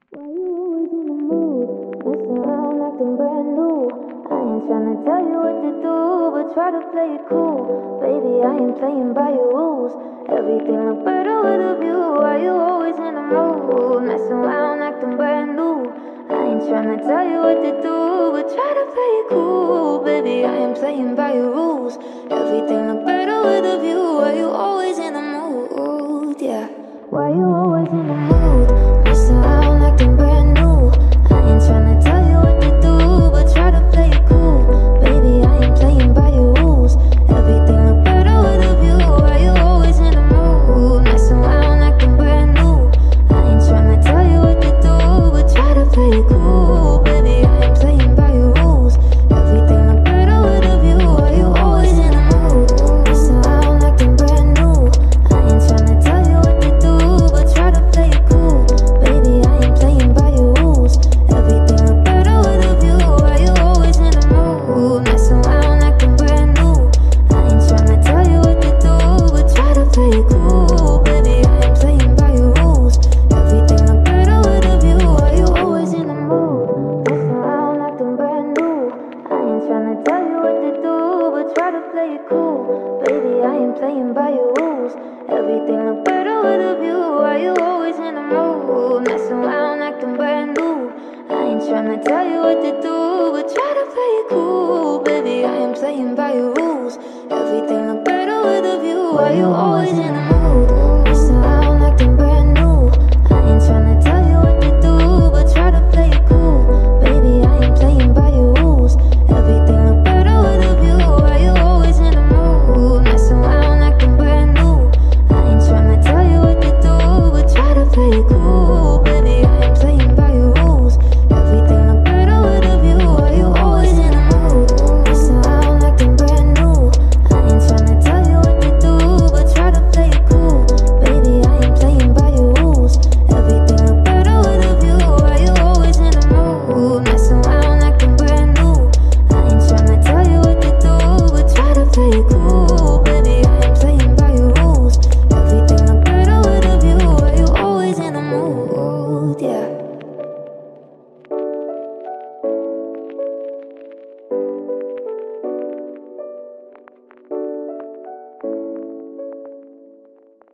Why you always in the mood? Messing around acting brand new. I ain't tryna tell you what to do, but try to play it cool. Baby, I ain't playing by your rules. Everything look better with a view. Why you always in the mood? Messing around acting brand new. I ain't tryna tell you what to do, but try to play it cool. Baby, I ain't playing by your rules. Everything look better with a view. Why you always in the mood? Yeah. Why you always in the mood? Messing around acting brand new. I ain't tryna tell you what to do, but try to play it cool. Baby, I ain't playing by your rules. Everything look better with a view. Why you always in the mood? Messing around acting brand new. I ain't tryna tell you what to do, but try to play it cool. Baby, I ain't playing by your rules. Everything look better with a view. Why you always in the mood? Messing around acting brand new. I ain't tryna tell you what to do, but try to play it cool. Baby, I ain't playing by your rules. Everything look better with a view. Why you always in the mood? Messing around acting brand new. I ain't tryna tell you what to do, but try to play it cool. Baby, I ain't playing by your rules. Everything look better with a view. Why you always in the mood? Messing around acting brand new. I ain't tryna tell you what to do, but try to play it cool. Baby, I ain't playing by your rules. Everything look better with a view. Why you always in the mood? Messing around acting brand new. I ain't tryna tell you what to do, but try to play it cool. Baby, I ain't playing by your rules. Everything look better with a view. Why you always in the mood?